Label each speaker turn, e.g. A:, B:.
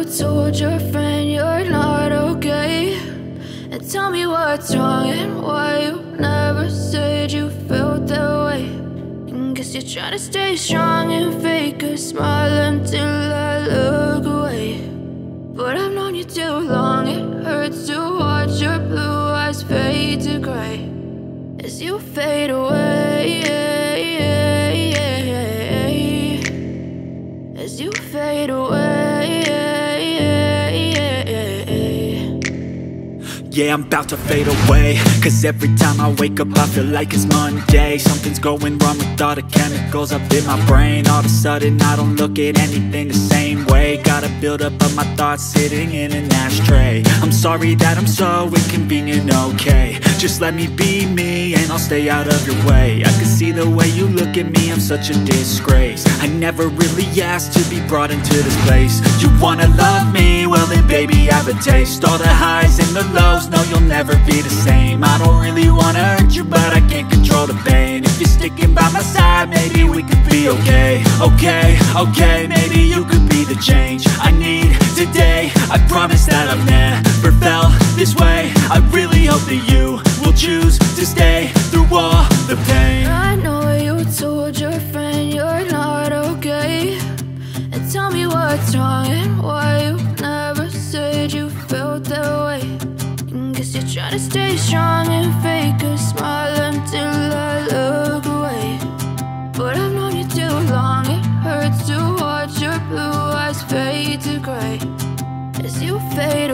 A: told your friend you're not okay, and tell me what's wrong and why you never said you felt that way. And guess you're trying to stay strong and fake a smile until I look away. But I've known you too long, it hurts to watch your blue eyes fade to gray as you fade away, as you fade away.
B: Yeah, I'm about to fade away, cause every time I wake up I feel like it's Monday. Something's going wrong with all the chemicals up in my brain. All of a sudden I don't look at anything the same way. Gotta build up of my thoughts sitting in an ashtray. I'm sorry that I'm so inconvenient, okay. Just let me be me and I'll stay out of your way. I can see the way you look at me, I'm such a disgrace. I never really asked to be brought into this place. You wanna love me? Well then baby, have a taste. All the highs and the lows, no, you'll never be the same. I don't really wanna hurt you, but I can't control the pain. If you're sticking by my side, maybe we could be okay. Okay, maybe you could be the change I need today. I promise that I've never felt this way. I really hope that you will choose to stay through all the pain.
A: I know you told your friend you're not okay, and tell me what's wrong and why you never said you felt that way. Guess you're trying to stay strong and fake a smile until I look away. But I've known you too long, it hurts to watch your blue eyes fade to gray as you fade